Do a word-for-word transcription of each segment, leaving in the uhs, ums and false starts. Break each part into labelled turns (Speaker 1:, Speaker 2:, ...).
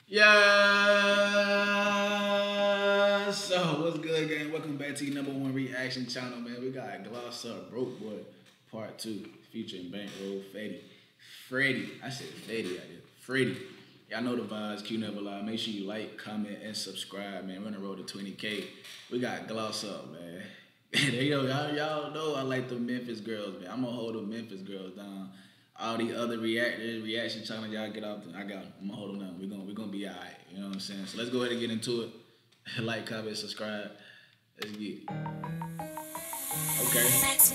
Speaker 1: Yeah. So what's good, gang? Welcome back to your number one reaction channel, man. We got Gloss Up Broke Boy Part Two, featuring Bankroll, Freddie, Freddie. I said Freddie, I did. Freddie. Y'all know the vibes. Q never lie. Make sure you like, comment, and subscribe, man. We're on the road to twenty K. We got Gloss Up, man. Yo, y'all, y'all know I like the Memphis girls, man. I'm gonna hold the Memphis girls down. All the other react reaction channels y'all get off, I got them. I'm gonna hold them down. We're gonna, we're gonna be all right. You know what I'm saying? So let's go ahead and get into it. Like, comment, subscribe. Let's get it. Okay. Let's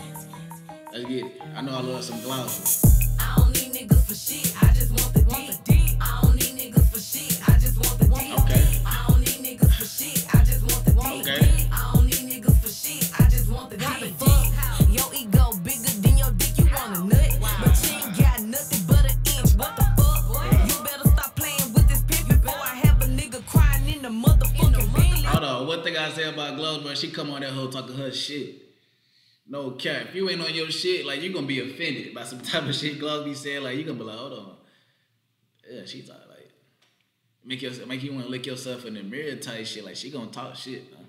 Speaker 1: get it. I know I love some Gloss.
Speaker 2: I don't need niggas for shit. I just want the D. I don't need niggas for shit. I just want the D.
Speaker 1: Okay.
Speaker 2: I don't need niggas for shit. I just want the D.
Speaker 1: Okay.
Speaker 2: I don't need niggas for shit. I just want the D. Your ego bigger than your dick. You want a nut, but you ain't got nothing but an inch. What the fuck? You better stop playing with this pimp before I have a nigga crying in the motherfucking Bentley.
Speaker 1: Hold on. One thing I say about Gloss, bro, she come on that hoe talking her shit. No cap. If you ain't on your shit, like, you gonna be offended by some type of shit Gloss be saying. Like, you gonna be like, hold on. Yeah, she talk like, make your, make you wanna lick yourself in the mirror type shit. Like, she gonna talk shit. Huh?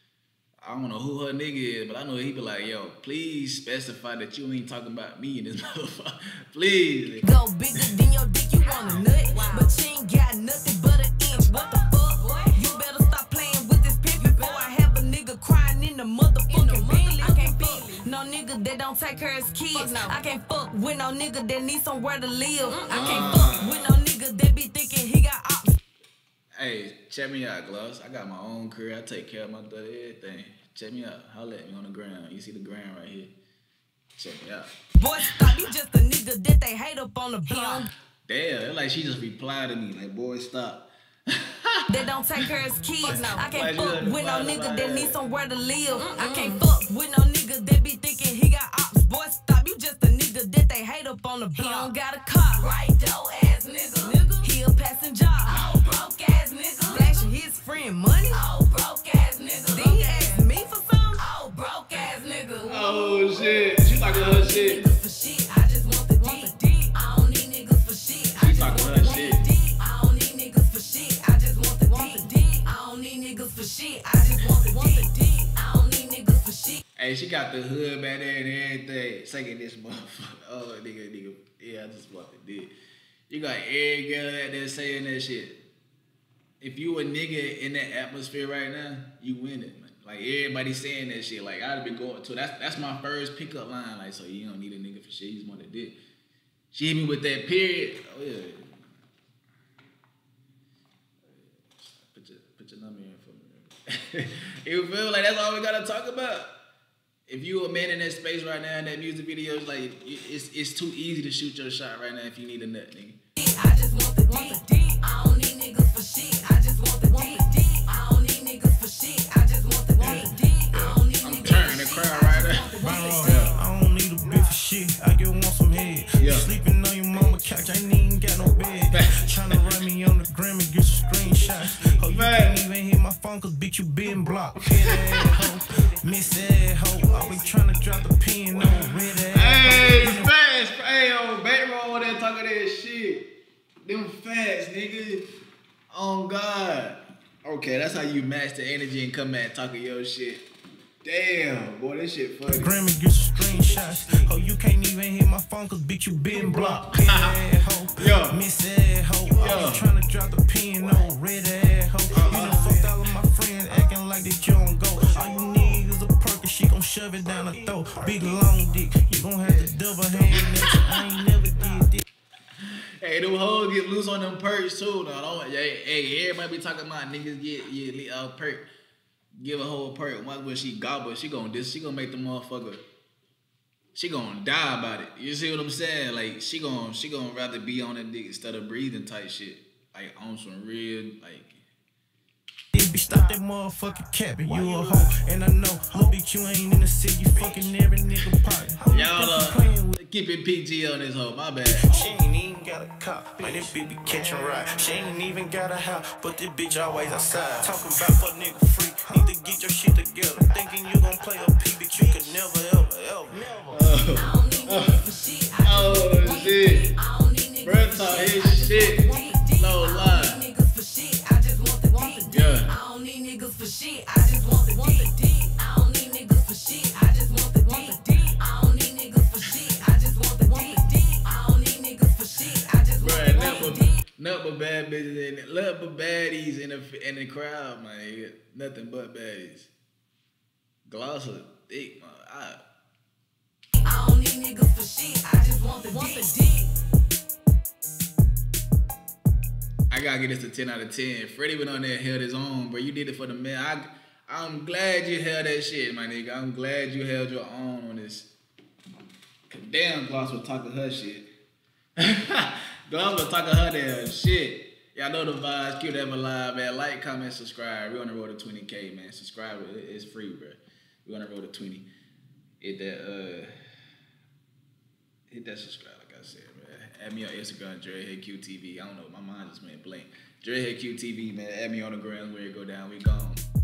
Speaker 1: I don't know who her nigga is, but I know he be like, yo, please specify that you ain't talking about me in this motherfucker. Please.
Speaker 2: Go bigger than your dick, you want a nut, but you ain't got nothing but an inch. What the fuck? You better stop playing with this pimp before I have a nigga crying in the motherfucking Bentley. I can't fuck no nigga that don't take care of his kids. I can't fuck with no nigga that needs somewhere to live. I can't fuck with no nigga that be thinking he got ops.
Speaker 1: Hey, check me out, Gloss. I got my own career. I take care of my daughter, everything. Check me out. Holla at me on the ground. You see the ground right here. Check me out.
Speaker 2: Boy, stop. You just a nigga that they hate up on the block.
Speaker 1: Damn, it's like she just replied to me. Like, boy, stop.
Speaker 2: That don't take care of his kids. I can't fuck with no nigga that needs somewhere to live. I can't
Speaker 1: Mm-mm.
Speaker 2: fuck with no nigga that be thinking he got ops. Boy, stop. You just a nigga that they hate up on the block. He don't got a car. Right, dope ass nigga. nigga. He a passenger. Oh, broke ass nigga. Flashing his friend money. Oh, broke ass nigga. Then he asked me for some. Oh, broke ass nigga.
Speaker 1: Oh, shit. She talking her shit.
Speaker 2: Niggas for shit. I just want the D. I don't need niggas for shit. I
Speaker 1: She
Speaker 2: just
Speaker 1: talking
Speaker 2: want
Speaker 1: her
Speaker 2: the
Speaker 1: shit.
Speaker 2: D. I don't need niggas for shit. I just want the D. I don't need niggas for shit. I just want the D. I don't need niggas for shit.
Speaker 1: Hey, she got the hood back there and everything. Singing this motherfucker. Oh, nigga, nigga. Yeah, I just want the dick. You got every girl out there saying that shit. If you a nigga in that atmosphere right now, you win it, man. Like, everybody saying that shit. Like, I'd be going to. That's that's my first pickup line. Like, so you don't need a nigga for shit. You just want a dick. She hit me with that period. Oh, yeah. Put your, put your number in for me. You feel like that's all we gotta talk about? If you a man in that space right now in that music video, it's like, it's, it's too easy to shoot your shot right now if you need a nut, nigga.
Speaker 2: I just want the D. I don't need niggas for shit. I just want the D. I don't need niggas for shit. I just want the D. I don't need
Speaker 1: I'm
Speaker 2: niggas
Speaker 1: turning the crowd right now.
Speaker 3: I don't need a bitch for shit. I just want some head.
Speaker 1: Yeah.
Speaker 3: Sleeping on your mama couch. I ain't even got no bed. Tryna write me on the gram and get some screenshots. Oh, you
Speaker 1: Man.
Speaker 3: can't even hit my phone cause bitch you been blocked. Hit that hoe, miss that hoe. Always tryna drop the pin on red ass.
Speaker 1: Hey, fast, hey, yo, Bankroll over there talking that shit. Them facts, nigga. Oh, God. Okay, that's how you match the energy and come back talking your shit. Damn, boy, this shit funny.
Speaker 3: Gram and get some screenshots. Oh, you can't even hit my phone cause bitch you been blocked. Hit that hoe,
Speaker 1: Yo.
Speaker 3: miss that hoe. Always tryna drop the pin on red ass hoe. You done fucked all of my friends acting like that you don't go. All you need is a perk and she gon' shove it down her throat. Big long dick, you gon' have to double hand that. I ain't never did this.
Speaker 1: Hey, them hoes get loose on them perks too. No, don't. Hey, hey, everybody be talking about niggas get yeah, uh, perk. Give a whole perk. Once when she gobble, she gon' this. She gon' make the motherfucker. She gon' die about it. You see what I'm saying? Like, she gon' she gon' rather be on that dick instead of breathing type shit. Like, on some real like.
Speaker 3: This bitch stop that motherfucking capping, you a hoe. And I know, little bitch, you ain't in the city, you fucking every nigga pot.
Speaker 1: Y'all uh, keep it P G on this hoe, my bad.
Speaker 3: She ain't even got a cop, man, this bitch be catching ride. She ain't even got a house, but this bitch always outside. Talking about fuck nigga free, need to get your shit together. Thinking you gon' play a P, but you could never, ever, ever, never.
Speaker 1: Oh, oh, oh shit. Bruh talk his shit, no lie. bad bitches in nothing but baddies in the in the crowd, man. Nothing but baddies. Gloss a dick, man. I,
Speaker 2: I don't need niggas for shit. I just want the want dick. The dick.
Speaker 1: I gotta get this to ten out of ten. Freddie went on there and held his own, bro. You did it for the man. I, I'm glad you held that shit, my nigga. I'm glad you held your own on this. Damn, Gloss was talking her shit. Gloss was talking her damn shit. Y'all know the vibes. Keep that alive, man. Like, comment, subscribe. We on the road to twenty K, man. Subscribe. It's free, bro. We on the road to twenty. Hit that, uh, hit that subscribe, like I said, man. Add me on Instagram, DreadheadQTV. I don't know. My mind just went blank. DreadheadQTV, man. Add me on the ground where it go down. We gone.